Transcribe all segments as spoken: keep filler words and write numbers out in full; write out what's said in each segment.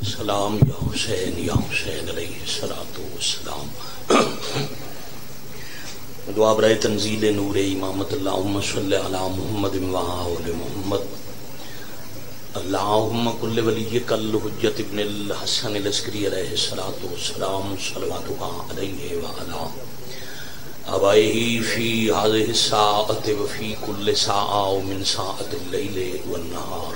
سلام یا حسین یا حسین علیہ الصلوۃ والسلام. دعا برائے تنزیل نور امامت. اللہم صلی علی محمد و آل محمد. اللہم کل ولیک الحجۃ ابن الحسن العسکری علیہ الصلوۃ والسلام صلواتک علیہ وعلی آبائہ فی ہذہ الساعۃ وفی کل ساعۃ من ساعۃ اللیل والنہار.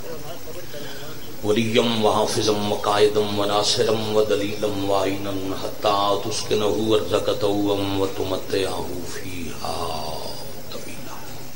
ولیم وحافظا وقائدم وناصرم ودلیلم وعینا حتی تسکنہ ارضک طوعا وتمتعہ فیہا طویلا.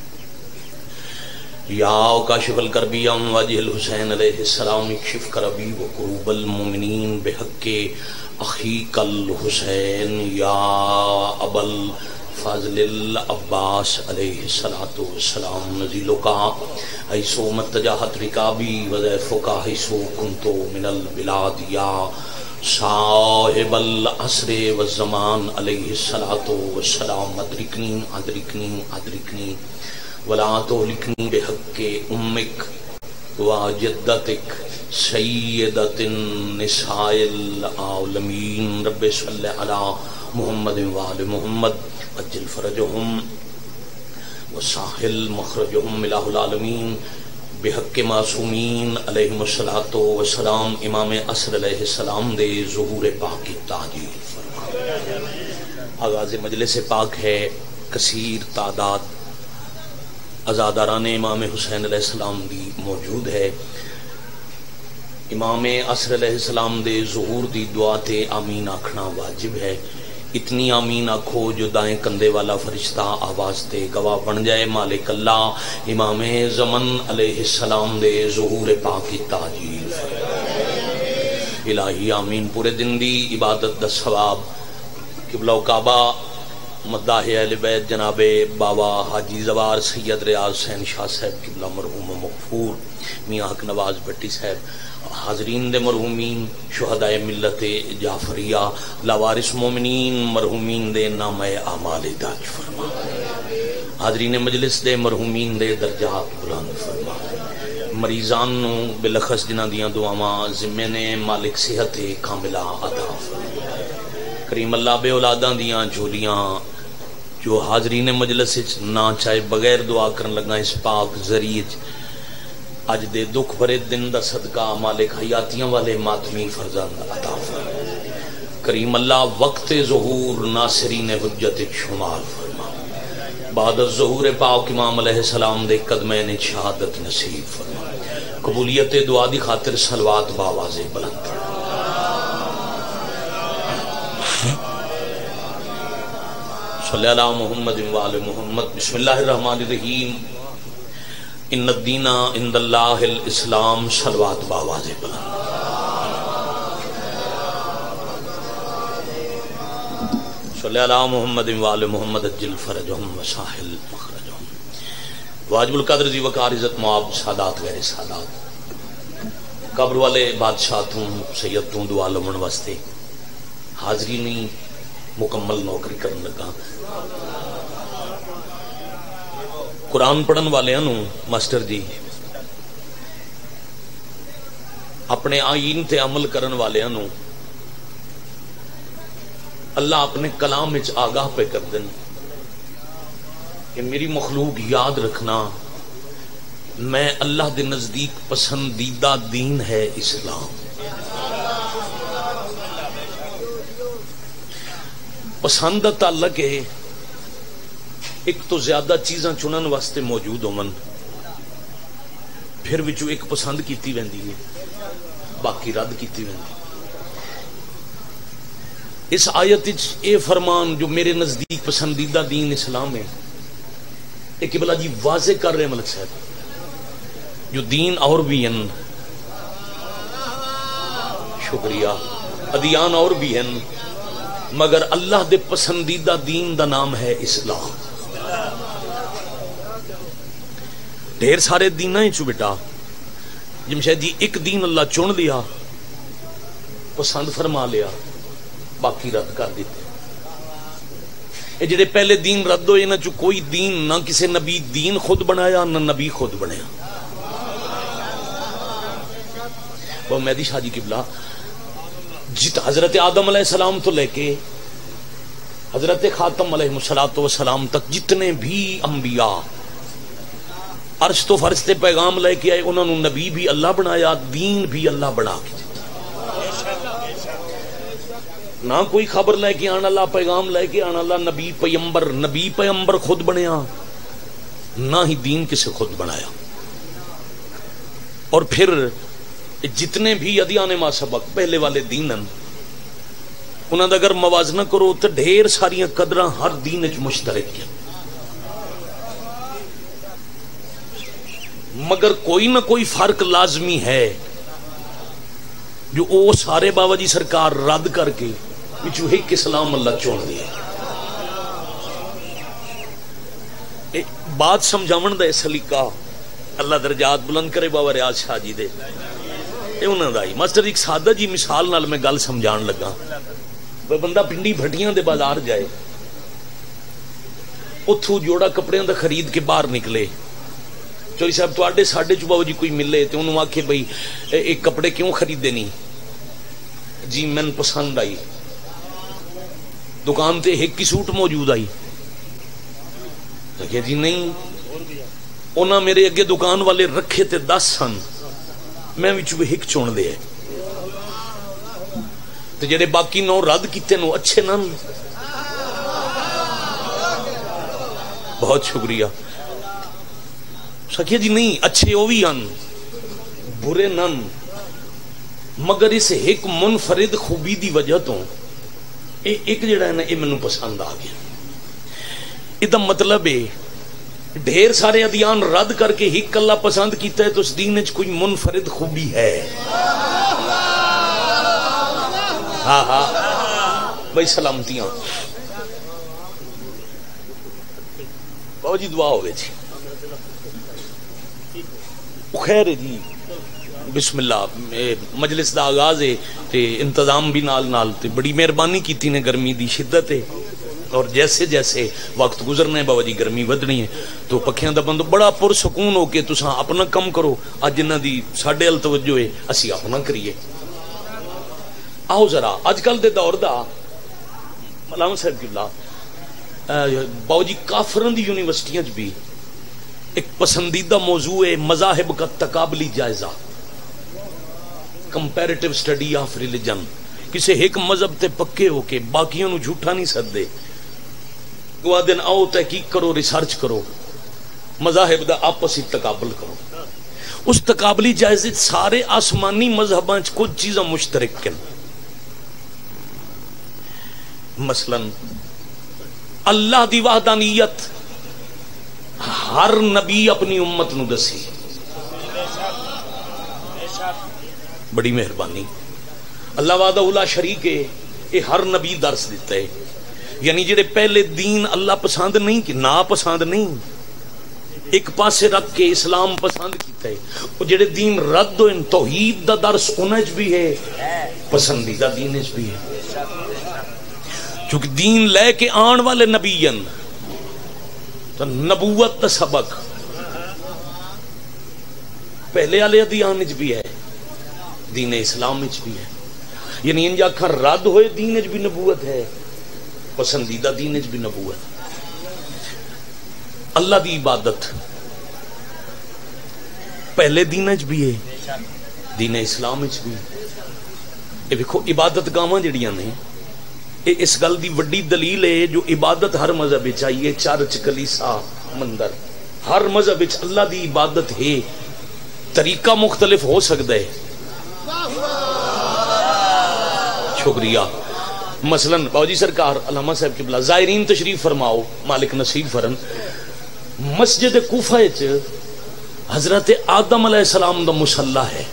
یا کاشف الکرب عن وجہ الحسین علیہ السلام اکشف کربی وکروب المؤمنین بحق اخیک الحسین یا ابا الفضل العباس علیہ الصلوۃ والسلام. نزیلک حیث متجہت رکابی وضیفک حیث کنت من البلاد یا صاحب العصر والزمان علیہ الصلوۃ والسلام. ادرکنی ادرکنی ادرکنی ولا تہلکنی بحق امک وجدتک سیدۃ النساء العالمین. رب صلی علی محمد وآل محمد اجل فرجہم وساحل مخرجہم الہ العالمین بحق معصومین علیہم الصلوۃ والسلام. امام عصر علیہ السلام دے ظہور پاک کی تعجیل فرما. آغاز مجلس پاک ہے. کثیر تعداد عزاداران امام حسین علیہ السلام دی موجود ہے. امام عصر علیہ السلام دے ظہور دی دعا تے آمین آکھنا واجب ہے. اتنی آمین آکھو جو دائیں کندھے والا فرشتہ آواز تے گواہ بن جائے. مالک اللہ امام زمن علیہ السلام دے ظہور پاک کی تعجیل فرما. الہی آمین. پورے دن دی عبادت دا ثواب قبلہ و کعبہ مداح اہل بیت جناب بابا حاجی زوار سید ریاض حسین شاہ صاحب قبلہ مرحوم مغفور میاں حق نواز بٹی صاحب, حاضرین دے مرحومین شہدائے ملت جعفریہ, لاوارث مومنین مرحومین دے نام اعمال داج فرما. حاضرین مجلس دے مرحومین دے درجات بلند فرما. مریضان نو بلخص جنہاں دیاں دعاواں ذمے نے مالک صحت کاملہ عطا فرما. کریم اللہ بے اولاداں دیاں جھولیاں جو حاضرین مجلس نہ چاہے بغیر دعا کرن لگا اس پاک ذریعے اج دے دکھ بھرے دن دا صدقہ مالک حیاتیاں والے ماتمی فرزند عطا فرما. کریم اللہ وقت ظہور ناصرین حجت شمال فرما. بعد الظہور پاک امام علیہ السلام دے قدمین شہادت نصیب فرما. قبولیت دعا دی خاطر صلوات باواز بلند فرما. صلی اللہ محمد وآل محمد. بسم اللہ الرحمن الرحیم. ان الدین عند اللہ الاسلام. صلوات باواز بلند. صلی اللہ محمد وآل محمد اجل فرجہم وساحل مخرجہم. واجب القدر ذی وقار عزت معاب سادات غیر سادات قبر والے بادشاہ توں سید توں دعا لمن واسطے حاضری نہیں مکمل نوکری کرن لگا. قرآن پڑھن والے نو ماسٹر جی اپنے آئین تے عمل کرن والے نو اللہ اپنے کلام وچ آگاہ پہ کر دن کہ میری مخلوق یاد رکھنا میں اللہ دے نزدیک پسندیدہ دین ہے اسلام. پسند دا تعلق ہے ایک تو زیادہ چیزاں چنن واسطے موجود ہون پھر وچوں ایک پسند کیتی ویندی ہے باقی رد کیتی ویندی. اس آیت وچ اے فرمان جو میرے نزدیک پسندیدہ دین اسلام ہے ایک قبلہ جی واضح کر رہے ملک صاحب جو دین اور بھی ہیں شکریہ ادیان اور بھی ہیں مگر اللہ دے پسندیدہ دین دا نام ہے اسلام. ڈھیر سارے دیناں چ بیٹا جمشید جی ایک دین اللہ چن لیا پسند فرما لیا باقی رد کر دیتے. یہ جڑے پہلے دین رد ہوئے نہ چ کوئی دین نہ کسی نبی دین خود بنایا نہ نبی خود بنیا. وہ مہدی شاہ جی قبلہ جت حضرت آدم علیہ السلام تو لے کے حضرت خاتم علیہ الصلوۃ والسلام تک جتنے بھی انبیاء عرش تو فرشتے پیغام لے کے آئے، انہوں نے نبی بھی اللہ بنایا، دین بھی اللہ بنا کے نہ کوئی خبر لے کے آنا اللہ، پیغام لے کے آنا اللہ، نبی پیغمبر نبی پیغمبر خود بنیا، نہ ہی دین کسے خود بنایا۔ اور پھر جتنے بھی ادیان ما سبق پہلے والے دینن انہاں دا اگر موازنہ کرو تو ڈھیر ساریاں قدراں ہر دین وچ مشترک ہیں، مگر کوئی نہ کوئی فرق لازمی ہے جو او سارے بابا جی سرکار رد کر کے وچوں ایک اسلام اللہ چون دیا۔ بات سمجھاون دا سلیقہ اللہ درجات بلند کرے بابا ریاض شاہ جی دے اے انہاں دا ہی ماسٹر ایک سادہ جی مثال نال میں گل سمجھان لگا۔ بندہ پنڈی بھٹیاں دے بازار جائے، اتھوں جوڑا کپڑیاں دا خرید کے باہر نکلے، چوری صاحب تواڈے ساڈے چ بابا جی کوئی ملے تے انہوں آکھے بھئی ایک کپڑے کیوں خریدے نہیں؟ جی من پسند آئی، دکان تے ایک ہی سوٹ موجود آئی، کہ جی نہیں انہاں میرے اگے دکان والے رکھے تے دس سن، میں وچوں ایک چن دے تے جڑے باقی نو رد کیتے نو اچھے نن۔ بہت شکریہ سکھیا جی، نہیں اچھے وہ بھی ہن برے نن، مگر اس ایک منفرد خوبی دی وجہ تو ایک جڑا ہے نا یہ مینوں پسند آ گیا۔ یہ مطلب ہے ڈھیر سارے ادیان رد کر کے ایک اللہ پسند کیتا ہے تو اس دین وچ کوئی منفرد خوبی ہے۔ ہاں ہاں بھائی سلامتیاں بابا جی دعا ہوئے جی خیر جی بسم اللہ مجلس دا آغاز ہے تے انتظام بھی نال نال تے بڑی مہربانی کیتی نے، گرمی دی شدت ہے اور جیسے جیسے وقت گزرنا ہے بابا جی گرمی ودنی ہے تو پکھیاں دا بند بڑا پرسکون ہو کے تساں اپنا کم کرو، اج انہاں دی ساڈے ال توجہ ہے اسی اپنا کریے۔ آؤ ذرا اج کل دے دور دا مولانا صاحب قبلہ بابا جی کافرن دی یونیورسٹیاں چ بھی ایک پسندیدہ موضوع ہے مذاہب کا تقابلی جائزہ، کمپیریٹیو سٹڈی آف ریلیجن۔ کسی ایک مذہب تے پکے ہو کے باقیوں نو جھوٹا نہیں سدے، وہ دن آؤ تحقیق کرو، ریسرچ کرو، مذاہب دا آپسی تقابل کرو۔ اس تقابلی جائزے سارے آسمانی مذہباں چ کچھ چیزاں مشترک ہیں، مثلا اللہ دی وحدانیت ہر نبی اپنی امت نو دسی، بڑی مہربانی اللہ وحدہ لا شریک ہے، یہ ہر نبی درس دیتا ہے۔ یعنی جڑے پہلے دین اللہ پسند نہیں کہ نا پسند نہیں ایک پاسے رکھ کے اسلام پسند کیتا ہے، وہ جڑے دین رد ہوئے توحید دا درس انہاں وچ بھی ہے، پسندیدہ دین وچ بھی ہے، چونکہ دین لے کے آن والے نبیین تو نبوت دا سبق پہلے والے ادیان وچ بھی ہے، دین اسلام وچ بھی ہے۔ یعنی ان جاکھاں رد ہوئے دین وچ بھی نبوت ہے، پسندیدہ دین وچ بھی نبوت۔ اللہ دی عبادت پہلے دین وچ بھی ہے، دین اسلام وچ بھی۔ یہ دیکھو عبادت گاواں جڑیاں نے اس گل دی وڈی دلیل ہے جو عبادت ہر مذہب چاہیے، چرچ کلیسا مندر ہر مذہب اللہ دی عبادت ہے، طریقہ مختلف ہو سکتا ہے۔ شکریہ۔ مثلا باوجی سرکار علامہ صاحب قبلہ زائرین تشریف فرماؤ، مالک نصیب فرن، مسجد کوفہ وچ حضرت آدم علیہ السلام دا مصلی ہے،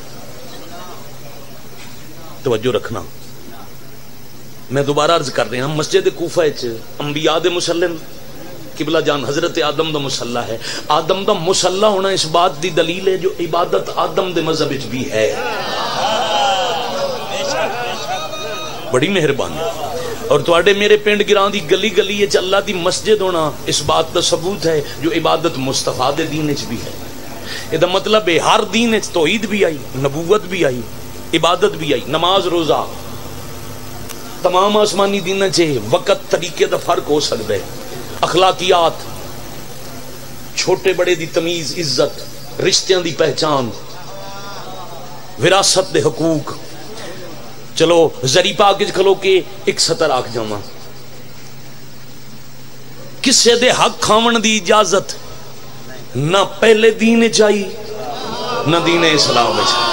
توجہ رکھنا میں دوبارہ عرض کر رہا ہوں، مسجد کوفہ وچ انبیاء دے مصلی قبلہ جان حضرت آدم دا مصلی ہے۔ آدم دا مصلی ہونا اس بات دی دلیل ہے جو عبادت آدم دے مذہب وچ بھی ہے، بڑی مہربانی۔ اور تواڈے میرے پنڈ گران دی گلی گلی وچ اللہ دی مسجد ہونا اس بات دا ثبوت ہے جو عبادت مصطفیٰ دے دین وچ بھی ہے۔ یہ مطلب ہے ہر دین توحید بھی آئی، نبوت بھی آئی، عبادت بھی آئی، نماز روزہ تمام آسمانی دین چ وقت طریقے دا فرق ہو سکتا ہے، اخلاقیات، چھوٹے بڑے دی تمیز، عزت، رشتیاں دی پہچان، وراثت دے حقوق. چلو زری پاک وچ کھلو کے ایک سطر آکھ جاواں، کسے دے حق کھاون دی اجازت نہ پہلے دین چاہی نہ دین اسلام میں چاہی.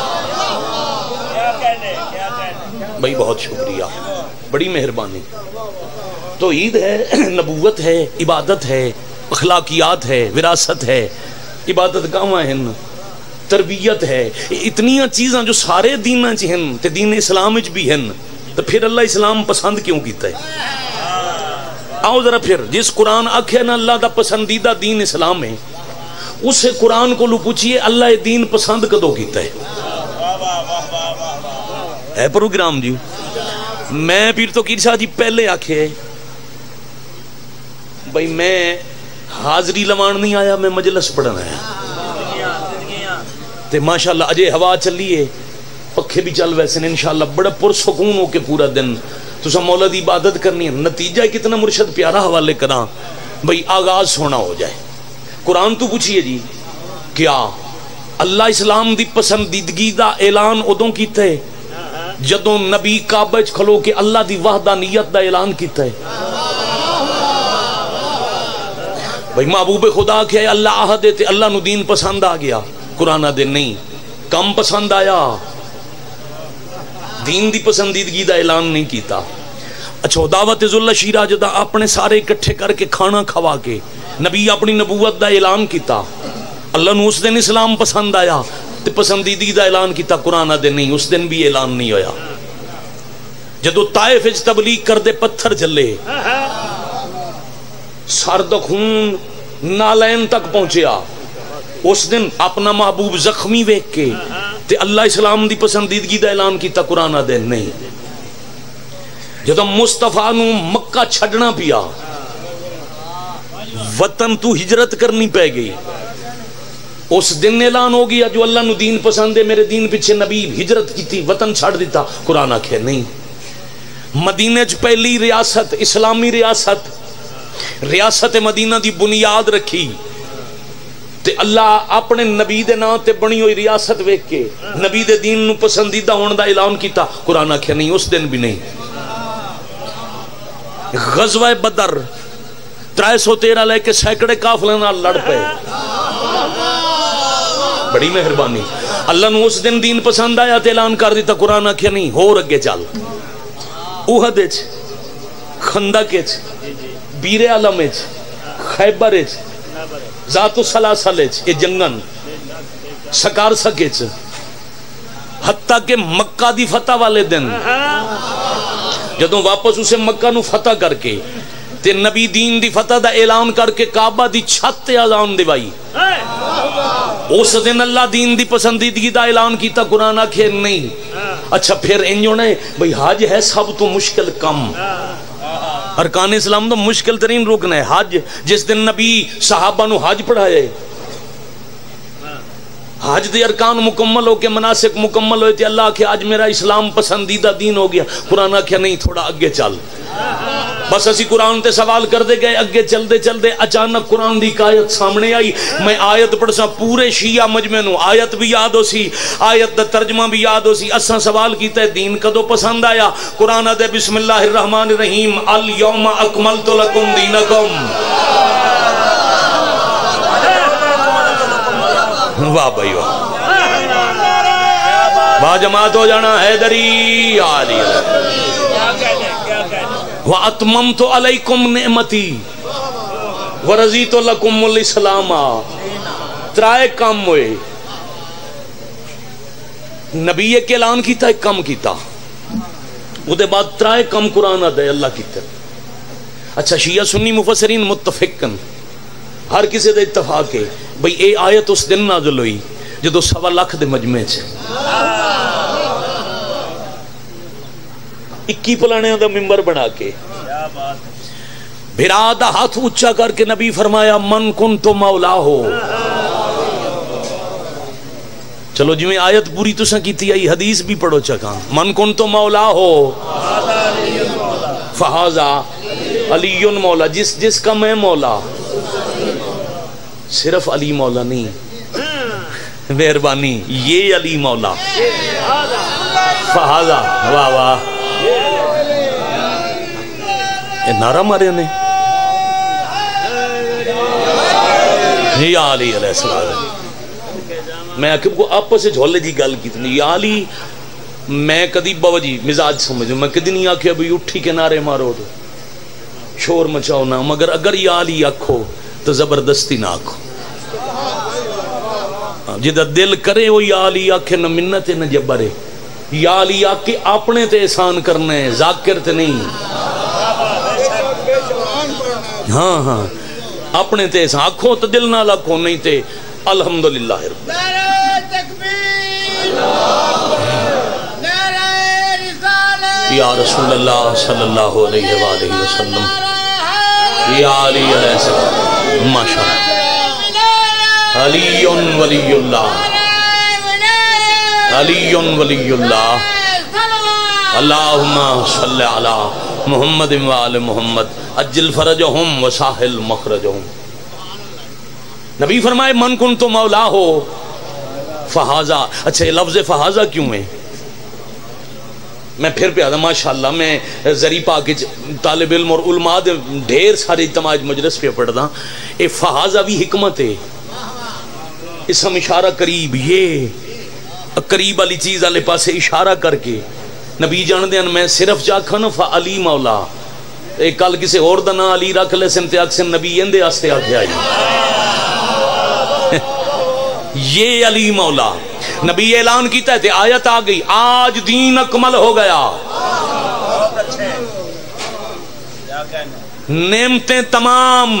بھائی بہت شکریہ، بڑی مہربانی. تو عید ہے، نبوت ہے، عبادت ہے، اخلاقیات ہے، وراثت ہے، عبادت گاواں ہیں، تربیت ہے، اتنی چیزاں جو سارے دیناں چ ہیں تے دین اسلام وچ بھی ہیں، تو پھر اللہ اسلام پسند کیوں کیتا ہے؟ آؤ ذرا پھر جس قرآن آکھے نا اللہ دا پسندیدہ دین اسلام ہے، اسے قرآن کو لو پوچھئے اللہ یہ دین پسند کدو کیتا ہے؟ ہے پروگرام جی. میں پیر تو کیر شاہ جی پہلے آکھے بھائی میں حاضری لوان نہیں آیا، میں مجلس پڑھنا ہے. تے ماشاءاللہ اجے ہوا چلیے، پکھے بھی چل ویسے نے، انشاءاللہ بڑا پرسکون ہو کے پورا دن تسا مولا دی عبادت کرنی ہے. نتیجہ کتنا مرشد پیارا حوالے کراں بھئی آغاز سونا ہو جائے. قرآن تو پوچھئے جی کیا اللہ اسلام دی پسندیدگی دا اعلان ادوں کیتا ہے جدوں نبی کعبہ وچ کھلو کے اللہ دی وحدانیت دا اعلان کیتا ہے. بھئی محبوب خدا کہ اللہ عہد تے اللہ نو دین پسند آ گیا، قرآن دے نہیں کم پسند آیا، دین دی پسندیدگی دا اعلان نہیں کیتا. اچھا دعوت ذل شیرہ جدا اپنے سارے اکٹھے کر کے کھانا کھوا کے نبی اپنی نبوت دا اعلان کیتا، اللہ نو اس دن اسلام پسند آیا تے پسندیدگی دا اعلان کیتا، قرآن دے نہیں اس دن بھی اعلان نہیں ہویا. جدو طائف وچ تبلیغ کر دے پتھر چلے، سر دا خون نالین تک پہنچیا، اس دن اپنا محبوب زخمی ویکھ کے تے اللہ اسلام دی پسندیدگی دا اعلان کیتا، قرآن دے نہیں. جدو مصطفیٰ نو مکہ چھڑنا پیا، وطن تو ہجرت کرنی پہ گئی، اس دن اعلان ہو گیا جو اللہ نو دین پسند ہے میرے دین پیچھے نبی ہجرت کی تھی، وطن چھڑ دیتا، قرآن آکھے نہیں. مدینہ چ پہلی ریاست اسلامی ریاست ریاست مدینہ دی بنیاد رکھی تے اللہ اپنے نبی دے نام تے بنی ہوئی ریاست ویکھ کے نبی دے دین نو پسندیدہ ہون دا اعلان کیتا، قرآن آکھے نہیں اس دن بھی نہیں. غزوہ بدر ترائے سو تیرہ لے کے سینکڑے قافلے نال لڑ پے، بڑی مہربانی. اللہ نو اس دن دین پسند آیا تے اعلان کر دیتا، قرآن آکھے نہیں ہور اگے چل. احد وچ، خندق وچ، بیر علم وچ، خیبر وچ، ذات السلاسل وچ، اے جنگن سکارسک وچ، حتیٰ کہ مکہ دی فتح والے دن جدوں واپس اسے مکہ نو فتح کر کے تے نبی دین دی فتح دا اعلان کر کے کعبہ دی چھت تے اذان دیوائی، اس دن اللہ دین دی پسندیدگی دا اعلان کیتا، قرآن آکھے نہیں. اچھا پھر انجو نے بھئی حج ہے سب تو مشکل کم، ارکان اسلام تو مشکل ترین رکن ہے حج. جس دن نبی صحابہ نو حج پڑھائے، حج دے ارکان مکمل ہو کے مناسک مکمل ہوئے تھے، اللہ کہ آج میرا اسلام پسندیدہ دین ہو گیا، قرآن آکھیا نہیں تھوڑا اگے چل. بس اسی قرآن تے سوال کر دے گئے، اگے چل دے چل دے اچانک قرآن دی آیت سامنے آئی. میں آیت پڑھ سا پورے شیعہ مجمع نو آیت بھی یاد ہو سی، آیت دا ترجمہ بھی یاد ہو سی. اساں سوال کیتا ہے دین کدو پسند آیا؟ قرآن دے بسم اللہ الرحمن الرحیم الیوم اکملت لکم دینکم. واہ بھائی واہ، با جماعت ہو جانا حیدری آلی. وَأَتْمَمْتُ عَلَيْكُمْ نِعْمَتِي وَرَضِيتُ لَكُمُ الْإِسْلَامَ. ترائے کام ہوئے، نبی کے اعلان کیتا ایک کام کیتا، وہ دے بعد ترائے کام قرآن دے اللہ کیتا. اچھا شیعہ سنی مفسرین متفقن ہر کسی دے اتفاق ہے بھئی اے آیت اس دن نازل ہوئی جدو سوا لاکھ دے مجمع چھے اکی پلانے دا ممبر بنا کے بھرا دا ہاتھ اچھا کر کے نبی فرمایا من کن تو مولا ہو چلو جی میں آیت پوری تساں کیتی آئی حدیث بھی پڑھو چکا من کن تو مولا ہو فہذا علی مولا جس جس کا میں مولا صرف علی مولا نہیں مہربانی یہ علی مولا فہذا واہ واہ یہ نعرہ مارے نے یا علی علیہ السلام میں آخر کو آپ سے جھولے جی گل کی تھی یا علی میں کدی بابا جی مزاج سمجھوں میں کدی نہیں آخیا بھئی اٹھی کے نعرے مارو تو شور مچاؤ نہ مگر اگر یا علی آکھو تو زبردستی نہ آکھو جدہ دل کرے وہ یا علی آکھے نہ منت نہ جبرے یا علی آکھے اپنے تے احسان کرنے ذاکر تے نہیں ہاں ہاں اپنے تے احسان آکھو تو دل نہ لکھو نہیں تے الحمدللہ رب یا رسول اللہ صلی اللہ علیہ وآلہ وسلم یا علی علیہ السلام ماشاءاللہ علی ولی اللہ علی ولی اللہ اللہم صلی علی محمد وآل محمد اجل فرجہم وساحل مخرجہم نبی فرمائے من کن تو مولا ہو فہازہ اچھا یہ لفظ فہازہ کیوں ہے میں پھر پہ آدھا ماشاءاللہ میں ذریعہ کے طالب علم اور علماء دے ڈھیر سارے اجتماع مجلس پہ پڑھتا اے فہازہ بھی حکمت ہے اس ہم اشارہ قریب یہ قریب والی چیز والے پاسے اشارہ کر کے نبی جان دیں میں صرف چاکھا نا فعلی مولا ایک کل کسے اور دنا علی رکھ لے سنتے اکسن نبی اندے آستے آگے آئی یہ علی مولا نبی اعلان کیتا ہے آیت آ گئی آج دین اکمل ہو گیا نعمتیں تمام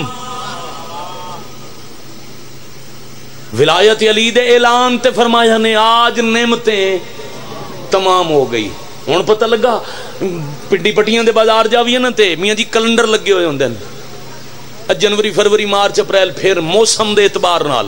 ولایت علی دے اعلان تے فرمایا نے آج نعمتیں تمام ہو گئی ہن پتہ لگا پنڈی پٹیاں دے بازار جاویے نا تے میاں جی کیلنڈر لگے ہوئے ہوندے ہیں جنوری فروری مارچ اپریل پھر موسم دے اعتبار نال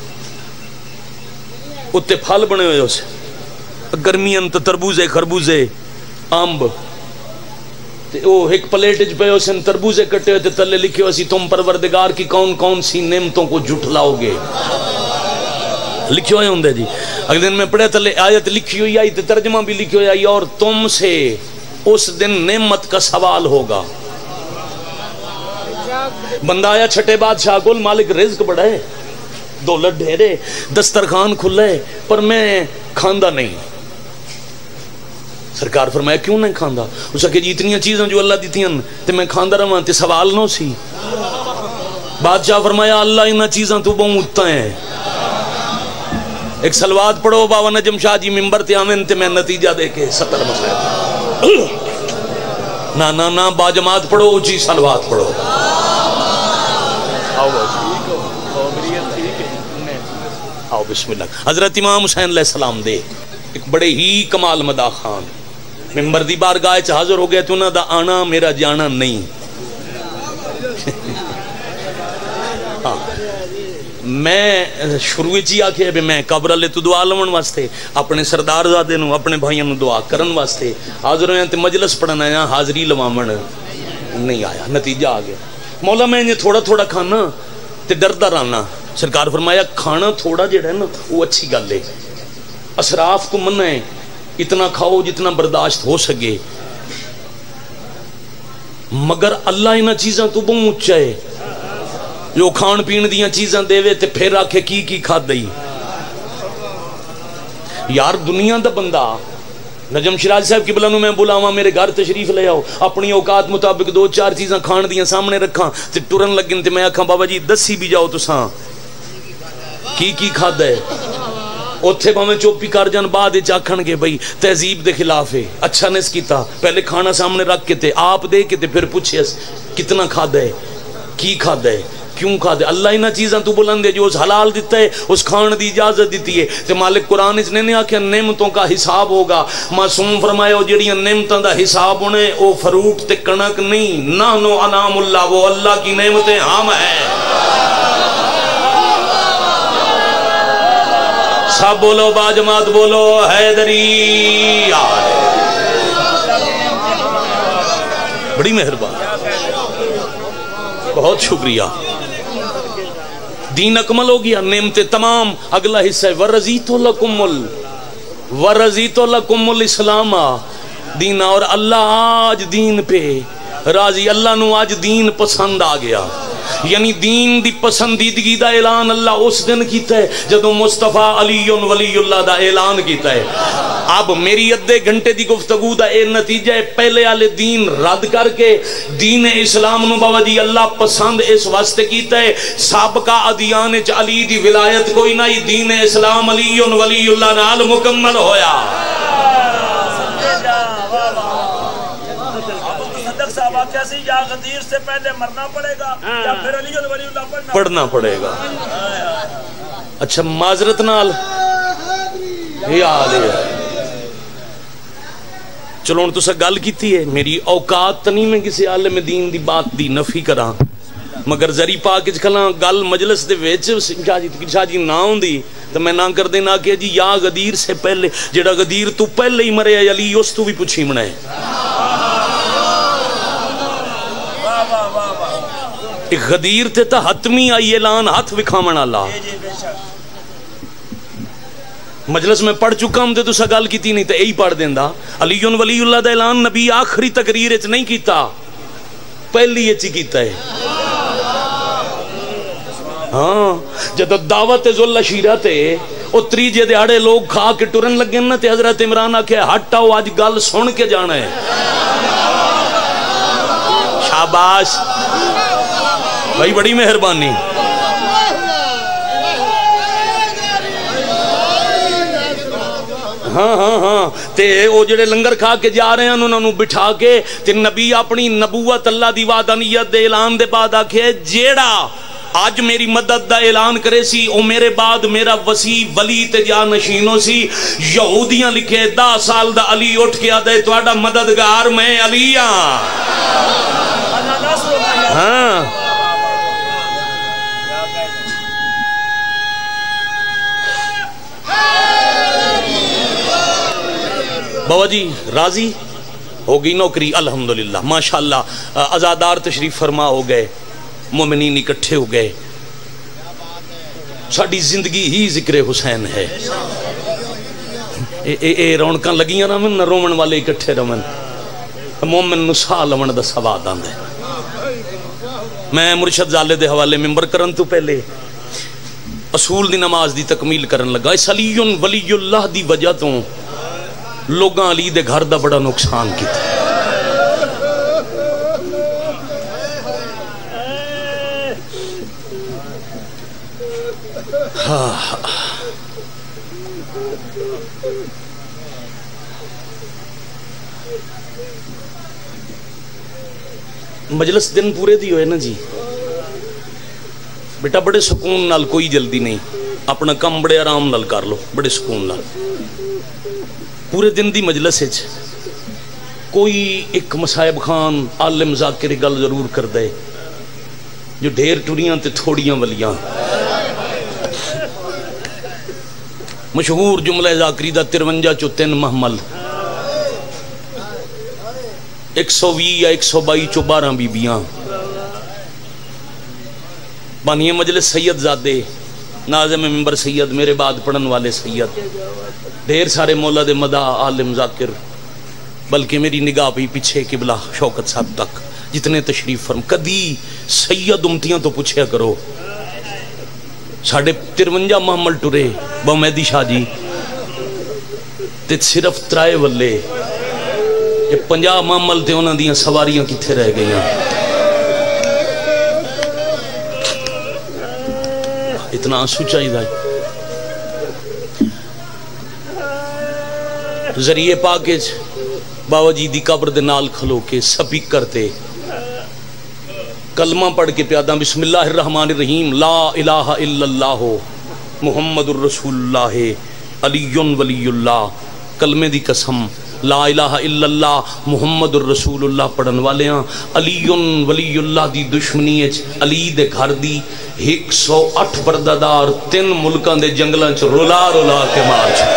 اتے پھل بنے ہوئے اسے گرمیاں تے تربوزے خربوزے امب تے او ایک پلیٹ وچ پے اسے تربوزے کٹے ہوئے تے تلے لکھے ہوئے سی تم پروردگار کی کون کون سی نعمتوں کو جھٹلاؤ گے لکھے ہوئے ہوندے جی اگلے دن میں پڑھے تلے آیت لکھی ہوئی آئی تے ترجمہ بھی لکھی ہوئی آئی اور تم سے اس دن نعمت کا سوال ہوگا بندہ آیا چھٹے بادشاہ کو مالک رزق بڑا ہے دولت ڈھیرے دسترخوان کھلے پر میں کھاندہ نہیں سرکار فرمایا کیوں نہیں کھاندہ اس کہ جی اتنی چیزیں جو اللہ دیتی ہیں تے میں کھاندہ رہا تے سوال نہ سی بادشاہ فرمایا اللہ انہا چیزیں تو بہت ہیں ایک سلوات پڑھو بابا نجم شاہ جی ممبر تے آمین تے میں نتیجہ دے کے ستر مسئلہ نا نا نا با جماعت پڑھو اچھی سلوات پڑھو آؤ بسم اللہ حضرت امام حسین علیہ السلام دے ایک بڑے ہی کمال مدا خان ممبر دی بارگاہ چ حاضر ہو گیا تو انہاں دا آنا میرا جانا نہیں ہاں میں شروع چی آکھے بھی میں قبر لے تو دعا لون واسطے اپنے سردار زادے نو اپنے بھائیوں نو دعا کرن واسطے حاضر ہوئے تے مجلس پڑھنا آیا حاضری لوامن نہیں آیا نتیجہ آ گیا مولا میں یہ تھوڑا تھوڑا کھانا تے ڈردا رہنا سرکار فرمایا کھانا تھوڑا جڑا ہے نا وہ اچھی گل ہے اسراف تو منع ہے اتنا کھاؤ جتنا برداشت ہو سکے مگر اللہ انہاں چیزاں تو بہت اونچا ہے جو کھان پین دیاں چیزاں دے وے تے پھر آکھے کی کی کھا دئی یار دنیا دا بندہ نجم شراج صاحب کی بلانوں میں بلاواں میرے گھر تشریف لے آؤ اپنی اوقات مطابق دو چار چیزاں کھان دیاں سامنے رکھاں تے ٹرن لگن تے میں آکھاں بابا جی دسی بھی جاؤ تساں کی کی کھا دے اوتھے پاویں چوپی کر جان بعد وچ آکھن گے بھئی تہذیب دے خلاف ہے اچھا نس کیتا پہلے کھانا سامنے رکھ کے تے آپ دے کے تے پھر پوچھیس کتنا کھا دے کی کھا دے کیوں کھا دے اللہ انہاں چیزاں تو بلند ہے جو اس حلال دیتا ہے اس کھان دی اجازت دیتی ہے تے مالک قرآن اس نے نہیں آکھیا نعمتوں کا حساب ہوگا معصوم فرمایا وہ جڑیاں نعمتوں دا حساب ہونے او فروٹ تے کنک نہیں نحنو انعام اللہ وہ اللہ کی نعمتیں ہم ہیں سب بولو باجماعت بولو حیدری آل بڑی مہربان بہت شکریہ دین اکمل ہو گیا نعمتیں تمام اگلا حصہ ہے ورزیت لکم ال ورزیت لکم الاسلام دین اور اللہ آج دین پہ راضی اللہ نو آج دین پسند آ گیا یعنی دین دی پسندیدگی دا اعلان اللہ اس دن کیتا ہے جدو مصطفیٰ علی ولی اللہ دا اعلان کیتا ہے اب میری ادھے گھنٹے دی گفتگو دا اے نتیجہ ہے پہلے والے دین رد کر کے دین اسلام نو بابا جی اللہ پسند اس واسطے کیتا ہے سابقہ ادیان چ علی دی ولایت کوئی نہ دین اسلام علی ولی اللہ نال مکمل ہویا کیسی یا غدیر سے پہلے مرنا پڑے گا یا پھر علی ولی اللہ پڑھنا پڑے گا اچھا معذرت نال یہ حال ہے چلو ہن تساں گل کیتی ہے میری اوقات تو نہیں میں کسی عالم دین دی بات دی نفی کراں مگر زری پاک وچ کھلاں گل مجلس دے وچ شاہ جی شاہ جی نہ ہوندی تو میں نہ کر دینا کہ جی یا غدیر سے پہلے جڑا غدیر تو پہلے ہی مرے علی اس تو بھی پوچھی منا ہے غدیر تے تا حتمی آئی اعلان ہاتھ وکھامن اللہ مجلس میں پڑھ چکا ہوں تے تو سا گل کیتی نہیں تے یہی پڑھ دیندا علی ولی اللہ دا اعلان نبی آخری تقریر وچ نہیں کیتا پہلی وچ کیتا ہے ہاں جدو دعوت ذوالعشیرہ تے او تریجے دیہاڑے لوگ کھا کے ٹرن لگے نا تے حضرت عمران آکھے ہٹ آؤ آج گل سن کے جانا ہے شاباش بھائی بڑی مہربانی ہاں ہاں ہاں تے او جڑے لنگر کھا کے جا رہے ہیں انہوں نے بٹھا کے تے نبی اپنی نبوت اللہ دی وعدانیت دے اعلان دے بعد آکھے جیڑا آج میری مدد دا اعلان کرے سی او میرے بعد میرا وسیع ولی تے جا نشینوں سی یہودیاں لکھے دا سال دا علی اٹھ کے آدھے تواڈا مددگار میں علی ہاں ہاں بابا جی راضی ہوگی نوکری الحمدللہ ماشاءاللہ عزادار تشریف فرما ہو گئے مومنین اکٹھے ہو گئے ساڑی زندگی ہی ذکر حسین ہے اے اے اے رونکاں لگیاں رمن نہ رومن والے اکٹھے رمن مومن نسا لمن دا سواد آندے میں مرشد زالے دے حوالے ممبر کرن تو پہلے اصول دی نماز دی تکمیل کرن لگا اس علی ولی اللہ دی وجہ تو لوگاں علی دے گھر دا بڑا نقصان کیتا مجلس دن پورے دی ہوئے نا جی بیٹا بڑے سکون نال کوئی جلدی نہیں اپنا کم بڑے آرام نال کر لو بڑے سکون نال پورے دن دی مجلس ہے کوئی ایک مصائب خان عالم ذاکر گل ضرور کر دے جو ڈھیر ٹوریاں تے تھوڑیاں ولیاں مشہور جملہ ذاکری دا ترونجا چو تین محمل ایک سو وی یا ایک سو بائی چو بارہ بی بیاں بانیے مجلس سید زادے ناظم ممبر سید میرے بعد پڑھن والے سید ڈھیر سارے مولا دے مدہ عالم ذاکر بلکہ میری نگاہ بھی پیچھے قبلہ شوکت صاحب تک جتنے تشریف فرم کدی سید امتیاں تو پوچھیا کرو ساڑھے ترونجا محمل ٹرے بہمیدی شاہ جی تے صرف ترائے والے یہ پنجا محمل تے انہاں دیاں سواریاں کتھے رہ گئی ہیں اتنا آنسو چاہیے دا ذریعے پاکج بابا جی دی قبر دے نال کھلو کے سپیکر تے کلمہ پڑھ کے پیادہ بسم اللہ الرحمن الرحیم لا الہ الا اللہ محمد الرسول اللہ علی ولی اللہ کلمے دی قسم لا الہ الا اللہ محمد الرسول اللہ پڑھن والے ہاں علی ولی اللہ دی دشمنی اچ علی دے گھر دی ایک سو اٹھ پردادار تین ملکاں دے جنگلاں چ رولا رولا کے مار چھڑ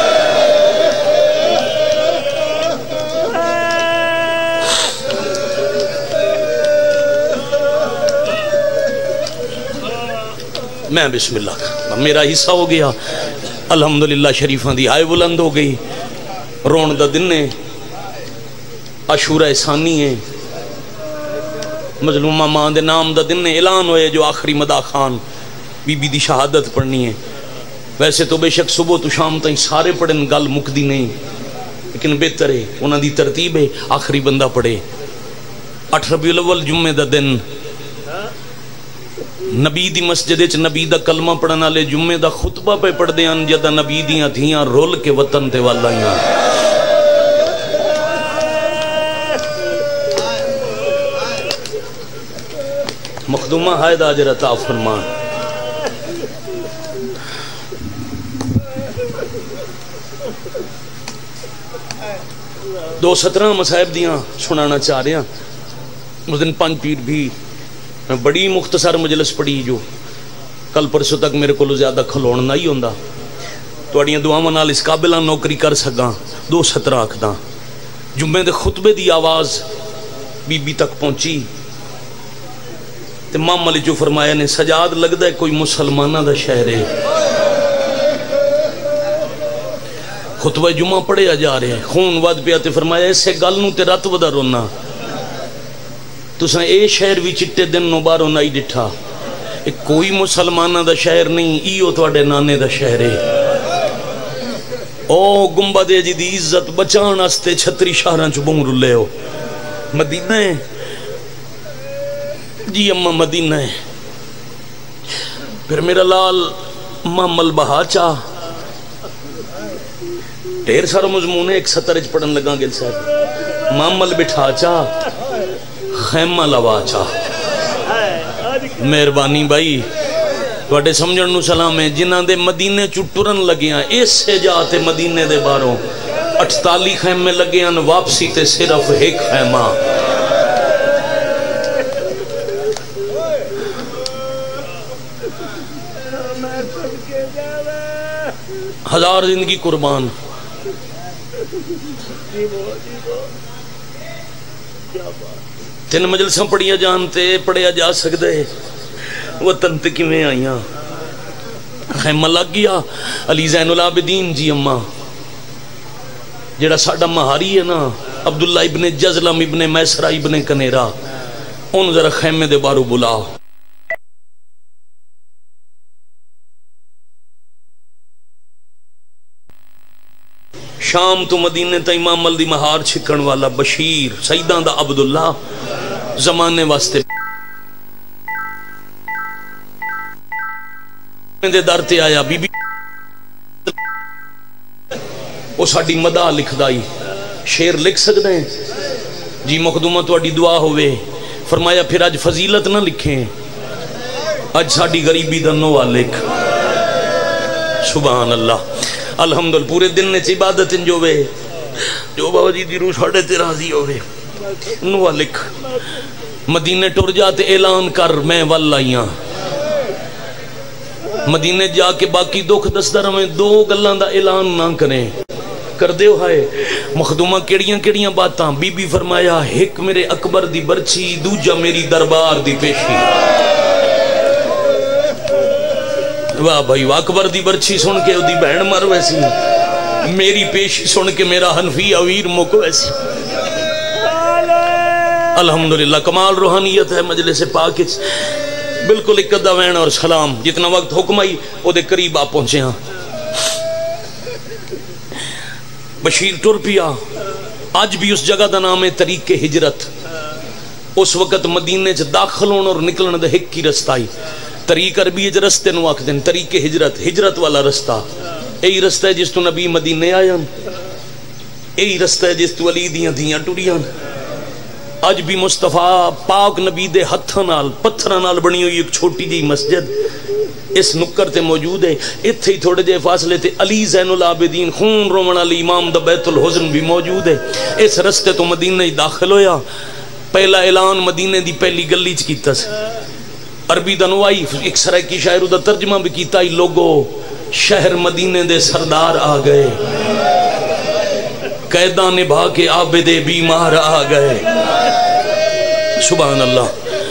میں بسم اللہ کرتا میرا حصہ ہو گیا الحمدللہ شریفاں دی آئے بلند ہو گئی رون دا دن ہے عاشورہ ثانی ہے مظلومہ ماں دے نام دا دن ہے اعلان ہوئے جو آخری مدا خان بی بی دی شہادت پڑھنی ہے ویسے تو بے شک صبح تو شام تائیں سارے پڑھن گل مکدی نہیں لیکن بہتر ہے انہاں دی ترتیب ہے آخری بندہ پڑھے اٹھ ربیع الاول جمعے دا دن نبی دی مسجد وچ نبی دا کلمہ پڑھن والے جمعے دا خطبہ پہ پڑھ دیاں جدا نبی دیاں دھیاں رول کے وطن تے والائیاں مخدومہ حائد آجر عطا فرمان دو سترہ مصائب دیاں سنانا چاہ رہے ہیں اس دن پانچ پیر بھی بڑی مختصر مجلس پڑھی جو کل پرسوں تک میرے کو زیادہ کھلون نہ ہی ہوندا تواڈیاں دعاواں نال اس قابلاں نوکری کر سکاں دو سترہ آکھداں جمعے دے خطبے دی آواز بی بی تک پہنچی تے امام علی جو فرمایا نے سجاد لگدا ہے کوئی مسلماناں دا شہر ہے خطبہ جمعہ پڑھیا جا رہا ہے خون ود پیا تے فرمایا اسے گل نوں تے رت ودا رونا تساں اے شہر بھی چٹے دن نو باہروں نائی ڈٹھا کوئی مسلمانہ دا شہر نہیں ایو تواڈے نانے دا شہر ہے او گنبد جی دی عزت بچان واسطے چھتری شہراں چ بوں رلے ہو مدینہ ہے جی اما مدینہ ہے پھر میرا لال محمل بہا چا ڈھیر سارا مضمون ہے ایک سطر وچ پڑھن لگا گل صاحب محمل بٹھا چا خیمہ لوا چاہ مہربانی بھائی توڑے سمجھن نو سلام ہے جنہ دے مدینے چٹورن لگیاں اس سے جاتے مدینے دے باروں اٹھتالی خیمے لگیاں واپسی تے صرف ایک خیمہ ہزار زندگی قربان تین مجلساں پڑھیا جانتے پڑھیا جا سکتے وطن تے کیویں آئیاں خیمہ لگ گیا علی زین العابدین جی اماں جڑا ساڈا مہاری ہے نا عبداللہ ابن جزلم ابن میسرہ ابن کنیرہ ان ذرا خیمے دے بارو بلاؤ شام تو مدینے تا امام ملدی مہار چھکن والا بشیر سیدان دا عبداللہ زمانے واسطے دے دارتے آیا بی بی وہ ساڑی مدہ لکھ دائی شیر لکھ سکتے ہیں جی مخدومہ تو اڈی دعا ہوئے فرمایا پھر آج فضیلت نہ لکھیں آج ساڑی غریبی دا نوہ لکھ سبحان اللہ الحمدللہ پورے دن نے عبادت جو وے جو بابا جی دی روح ساڑے تے راضی ہوئے نوہ لکھ مدینے ٹور جاتے اعلان کر میں واللہیاں مدینے جا کے باقی دکھ دستر میں دو گلان دا اعلان نہ کریں کر دے ہو ہائے مخدومہ کیڑیاں کیڑیاں باتاں بی بی فرمایا ایک میرے اکبر دی برچی دوجہ میری دربار دی پیشی واہ بھائی اکبر دی برچی سن کے دی بہن مر ویسی میری پیشی سن کے میرا حنفی اویر مک ویسی الحمدللہ کمال روحانیت ہے مجلس پاک بالکل ایک قدہ وین اور سلام جتنا وقت حکم آئی وہ دے قریب آپ پہنچے ہاں بشیر ٹر پیا آج بھی اس جگہ دا نام ہے طریق ہجرت اس وقت مدینے چ داخل ہونا اور نکلنا دے ہک کی رستہ آئی طریق عربی اج رستے نو آکھ دیں طریق ہجرت ہجرت والا رستہ یہی رستہ ہے جس تو نبی مدینے آیا یہی رستہ ہے جس تو علی دیاں دیاں ٹوڑیاں آج بھی مصطفیٰ پاک نبی دے ہتھاں نال پتھراں نال بنی ہوئی ایک چھوٹی جی مسجد اس نکر تے موجود ہے. اتھے ہی تھوڑے جے فاصلے تے علی زین العابدین خون رومن علی امام دا بیت الحزن بھی موجود ہے. اس رستے تو مدینہ ہی داخل ہویا. پہلا اعلان مدینے دی پہلی گلی چ کیتا سی. عربی دا نوائی ایک سرائکی شاعر دا ترجمہ بھی کیتا ہی لوگو شہر مدینے دے سردار آ گئے قیدہ نبھا کے عابد بیمار آ گئے. سبحان اللہ.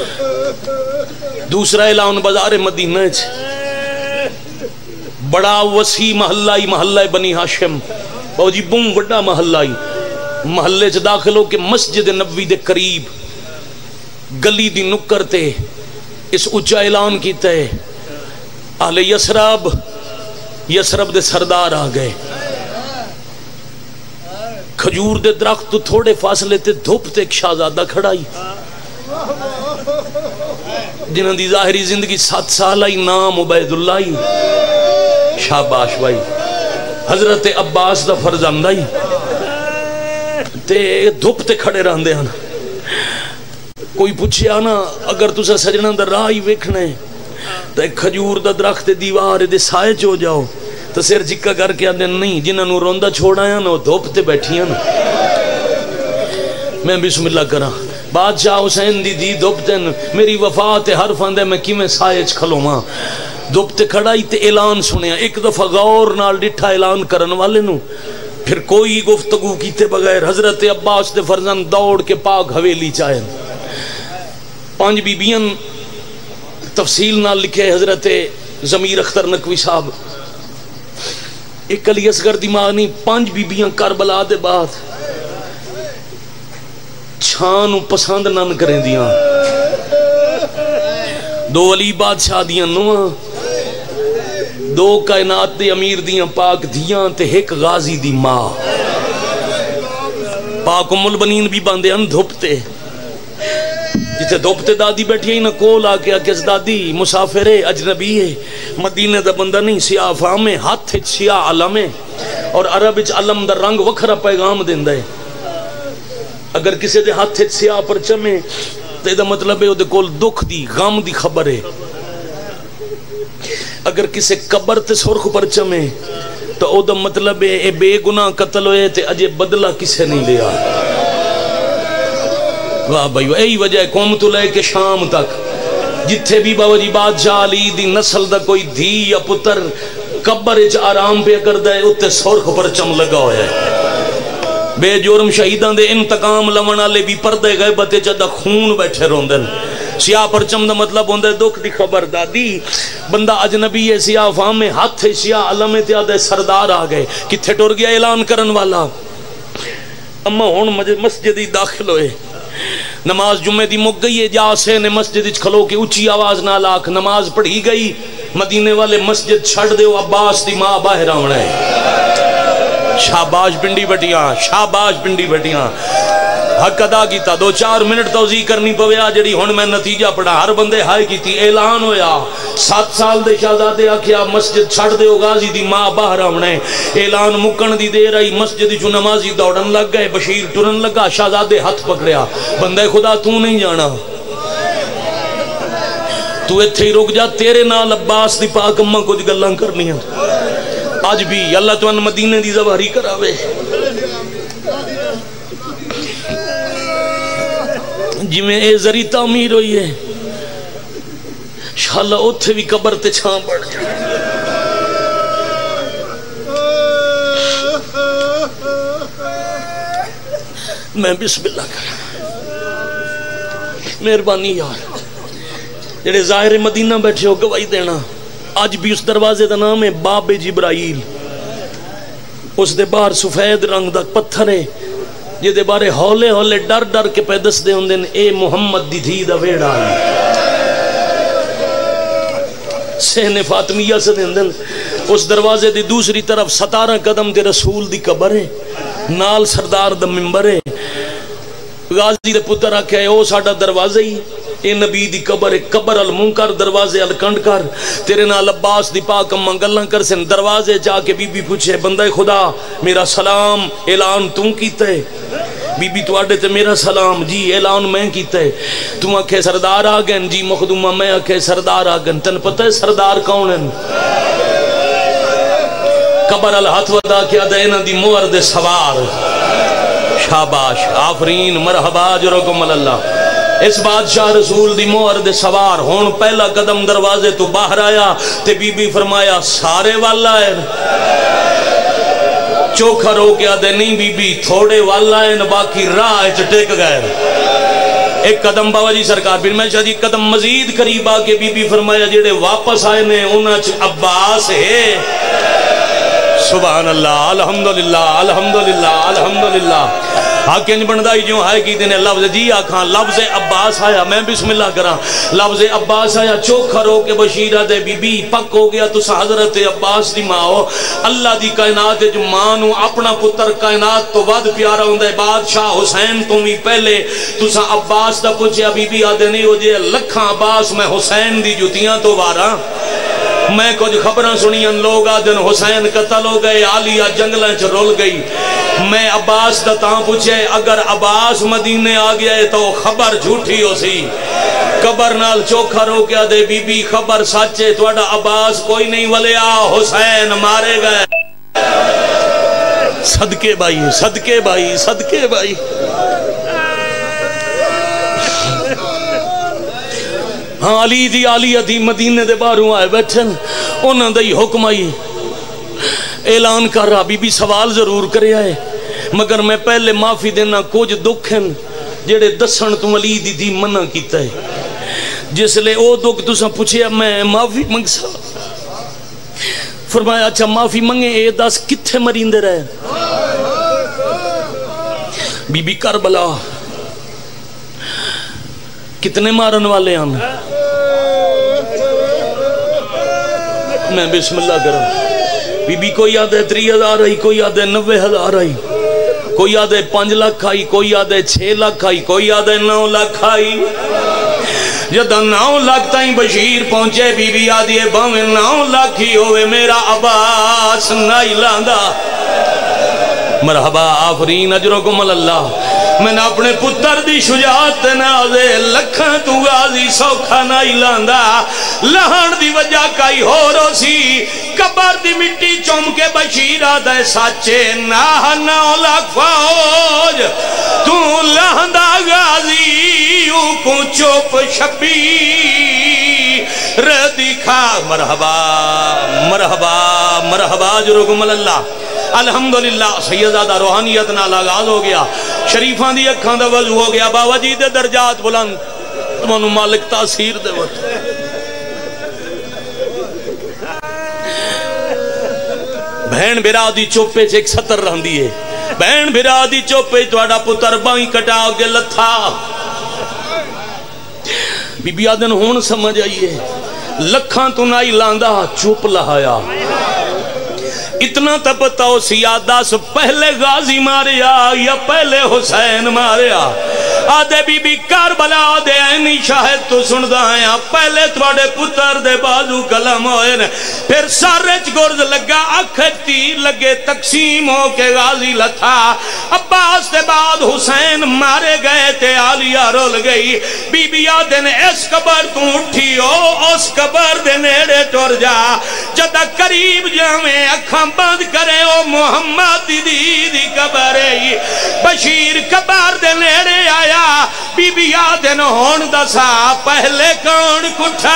دوسرا اعلان بازار مدینہ بڑا وسیع محلہ ہی محلہ بنی ہاشم بہت جی بوں بڑا محلہ ہی محلے چ داخل ہو کے مسجد نبوی دے قریب گلی دی نکر تے اس اچھا اعلان کیتا ہے اہل یسرب یسرب دے سردار آ گئے. کھجور دے درخت تو تھوڑے فاصلے تے دھوپ تے ایک شہزادہ کھڑائی جنہاں دی ظاہری زندگی سات سال آئی نام عبید اللہ ہی. شاباش بھائی. حضرت عباس دا فرزند آئی تے دھوپ تے کھڑے رہندے ہیں. کوئی پوچھے آنا اگر تسا سجنہ دا راہ ہی ویکھنے تو ایک کھجور دا درخت دیوار دے سائے چ ہو جاؤ تو سر جکا کر کے آدھے نہیں جنہاں نو روندہ چھوڑایا نا وہ دھوپ تے بیٹھیاں نا. میں بسم اللہ کرا. بادشاہ حسین دی دی دھوپ تے میری وفات ہر فاندے میں کی میں سائے چ کھلو ماں دھوپ تے کھڑائی تے اعلان سنیا. ایک دفعہ غور نال ڈٹھا اعلان کرن والے نو پھر کوئی گفتگو کیتے بغیر حضرت عباس دے فرزند دوڑ کے پاک حویلی چاہے. پانچ بی بیاں تفصیل نال لکھے حضرت ضمیر اختر نقوی صاحب. ایک علی اصغر دی معنی پانچ بی بیاں کربلا دے بعد چھانو پسند نن کریں دیاں. دو علی بادشاہ دیاں نواں دو کائنات دے امیر دیاں پاک دیاں تے ایک غازی دی ماں. پاک ام البنین بھی باندے ان دھوپتے جتے دھوپتے دادی بیٹھی نہ کول آ کے آکے دادی مسافر ہے اجنبی ہے مدینے دا بندہ نہیں سیاہ فام ہے ہاتھ سیاہ علم ہے اور عرب وچ علم دا رنگ وکھرا پیغام دیندا ہے. اگر کسی دے ہاتھ سیاہ پرچم ہے تو یہ مطلب ہے وہ دے کول دکھ دی غم دی خبر ہے. اگر کسی قبر تے سرخ پرچم ہے تو او دا مطلب ہے اے بے گناہ قتل ہوئے تے اجے بدلہ کسے نہیں لیا. واہ بھائی یہی وجہ ہے قوم تو لے کے شام تک جتھے بھی بابا جی بادشاہ علی دی نسل دا کوئی دھی یا پتر قبر وچ آرام پہ کردا ہے اوتے سرخ پرچم لگا ہوا ہے. بے جرم شہیداں دے انتقام لون والے بھی پردے غیبت وچ دا خون بیٹھے روندن. سیاہ پرچم دا مطلب ہوندا ہے دکھ دی خبر. دادی بندہ اجنبی ہے سیاہ فام میں ہاتھ سیاہ علم تے آدھے سردار آ گئے کتھے ٹر گیا اعلان کرن والا. اما ہن مسجد ہی داخل ہوئے نماز جمعے دی مک گئی ہے جا سے نے مسجد وچ کھلو کے اونچی آواز نہ لاکھ نماز پڑھی گئی. مدینے والے مسجد چھڑ دیو عباس دی ماں باہر آونا ہے. شاباش پنڈی بٹیاں شاباش پنڈی بٹیاں حق ادا کیتا. دو چار منٹ توضیح کرنی پویا جڑی ہن میں نتیجہ پڑھا. ہر بندے ہائے کیتی اعلان ہویا سات سال دے شہزادے آکھیا مسجد چھڑ دیو غازی دی ماں باہر آونا ہے. اعلان مکن دی دیر آئی مسجد چ نمازی دوڑن لگ گئے. بشیر ٹرن لگا شہزادے ہاتھ پکڑیا. بندے خدا تو نہیں جانا تو ایتھے ہی رک جا تیرے نال عباس دی پاک اماں کچھ گلاں کرنیاں. آج بھی اللہ تو ان مدینے دی زواری کراوے. جی میں اے ذری تعمیر ہوئی ہے انشاءاللہ اتھے بھی قبر تے چھاں بڑھ جائے. میں بسم اللہ کرا مہربانی یار جڑے ظاہر مدینہ بیٹھے ہو گواہی دینا. آج بھی اس دروازے دا نام ہے باب جبرائیل. اس دے باہر سفید رنگ دا پتھر ہے جے دے بارے ہولے ہولے ڈر ڈر کے پہ دس دے ہوندے اے محمد دی دھی دا ویڑا ہے. سہن فاطمیہ سے دے ہوندے. اس دروازے دی دوسری طرف ستارہ قدم دے رسول دی قبر ہے نال سردار دا منبر ہے. غازی دے پتر آکھے او ساڈا دروازہ ہی اے نبی دی قبر قبر المنکر دروازے الکنڈ کر تیرے نال عباس دی پاک اماں گلاں کر سن. دروازے جا کے بی بی پوچھے بندہ خدا میرا سلام اعلان تو کیتا ہے بی بی تو آڈے تے میرا سلام جی اعلان میں کیتا ہے تم آکھے سردار آگن جی مخدومہ میں آکھے سردار آگن تن پتہ ہے سردار کون ہیں قبر الہاتھ ودا کیا دینا دی مورد سوار شاباش آفرین مرحبا جرکم اللہ اس بادشاہ رسول دی مورد سوار ہون پہلا قدم دروازے تو باہر آیا تے بی بی فرمایا سارے والا ہے چوکھا رو کیا دے نہیں بی بی تھوڑے والا ہے باقی راہ چٹک گئے ایک قدم بابا جی سرکار پھر میں شاہ جی قدم مزید قریب آکے بی بی فرمایا جیڑے واپس آئے نے انہاں چ عباس ہے سبحان اللہ الحمدللہ الحمدللہ الحمدللہ آکے انج بندائی جو آئے کی دینے لفظ جی آکھاں لفظ عباس آیا میں بسم اللہ کرا لفظ عباس آیا چوکھا رو کے بشیرہ دے بی بی پک ہو گیا تو حضرت عباس دی ماں ہو اللہ دی کائنات جو مانو اپنا پتر کائنات تو ود پیارا ہوں دے بادشاہ حسین تمہیں پہلے تو سا عباس دا پوچھے بی بی آدھے نہیں ہو جے لکھاں عباس میں حسین دی جوتیاں تو وارا میں کچھ خبریں سنیاں لوگ آدھن حسین قتل ہو گئے عالیہ جنگلیں چھ رول گئی میں عباس دا تاں پوچھے اگر عباس مدینے آ گیا ہے تو خبر جھوٹی ہو سی قبر نال چوکھا رو کیا دے بی بی خبر سچے توڑا عباس کوئی نہیں ولے آ حسین مارے گئے صدقے بھائی صدقے بھائی صدقے بھائی ہاں علی دی علیہ دی مدینے دے باروں آئے بیٹھن انہاں دی حکم آئی اعلان کر رہا بی بی سوال ضرور کرے آئے مگر میں پہلے معافی دینا کچھ دکھ ہیں جڑے دسن تم علی دی دی منع کیتا ہے جس لئے او دکھ تو سا پوچھے میں معافی منگ سا فرمایا اچھا معافی منگے اے دس کتھے مریندے رہے بی بی کربلا کتنے مارن والے ہیں میں بسم اللہ کروں بی بی کوئی آدھے تری ہزار آئی کوئی آدھے نوے ہزار آئی کوئی آدھے پانچ لاکھ آئی کوئی آدھے چھ لاکھ آئی کوئی آدھے نو لاکھ آئی جدہ نو لاکھ تائیں بشیر پہنچے بی بی آدھے باویں نو لاکھ ہی ہوئے میرا عباس نائی لاندہ مرحبا آفرین اجرکم اللہ میں نے اپنے پتر دی شجاعت نازے لکھاں تو غازی سوکھا نہیں لاندہ لہن دی وجہ کائی ہو رو سی قبر دی مٹی چوم کے بشیرہ دے سچے ناہ نو لاکھ فوج تو لہندہ غازی یوں کو چوپ شبی ردی کھا مرحبا مرحبا مرحبا جرکم اللہ الحمدللہ سیدادہ روحانیت نال آغاز ہو گیا شریفان دی اکھاں دا وضو ہو گیا با وجید درجات بلند تمہنو مالک تاثیر دے وقت بہن برا دی چوپے سے ایک سطر رہن دیئے بہن برا دی چوپے توڑا پتر بائیں کٹا کے لتھا بی بی آدن ہون سمجھ آئیے لکھاں تو نائی لاندہ چوپ لہایا اتنا تا بتاؤ سیادہ سے پہلے غازی ماریا یا پہلے حسین ماریا آدھے بی بی کربلا آدھے اینی شاہد تو سندہ ہیں پہلے توڑے پتر دے بازو کلم ہوئے نے پھر سارچ گرز لگا اکھت تیر لگے تقسیم ہو کے غازی لتھا عباس دے بعد حسین مارے گئے تے عالیہ رول گئی بی بی آدھے نے اس قبر تو اٹھی ہو اس قبر دے نیڑے ٹور جا جدہ قریب جامیں اکھاں بند کرے او محمد دی دی دی قبرے بشیر قبر دے نیڑے آیا بی بی آدھن ہون دسا پہلے کون کٹھا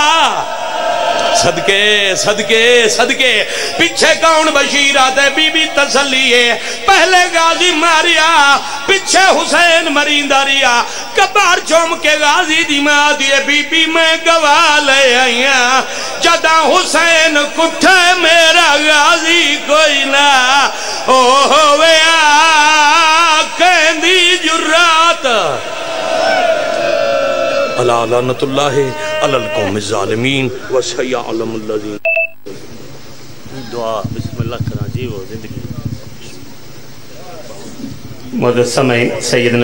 صدقے صدقے صدقے پچھے کون بشیر آدھے بی بی تسلیے پہلے غازی ماریا پچھے حسین مریندہ ریا قبر چوم کے غازی دی ماں دیے بی بی میں گواہ لے آئیاں جدہ حسین کٹھے میرا غازی کوئی نہ او ہوئے کہندی جرات علا لعنت اللہ علی القوم الظالمین وسیعلم الذین دعا بسم اللہ کرنا جی وہ زندگی مدد سمیں سیدنا